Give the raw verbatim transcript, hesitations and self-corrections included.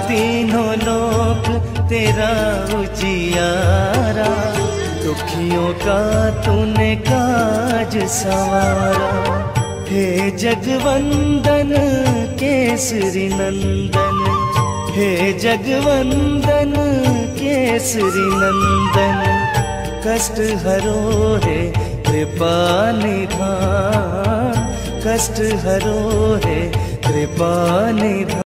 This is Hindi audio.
तीनों लोक तेरा उजियारा, दुखियों का तूने काज संवारा। हे जगवंदन केसरी नंदन, हे जगवंदन केसरी नंदन, कष्ट हरो है कृपा निधान, कष्ट हरो है कृपा निधान।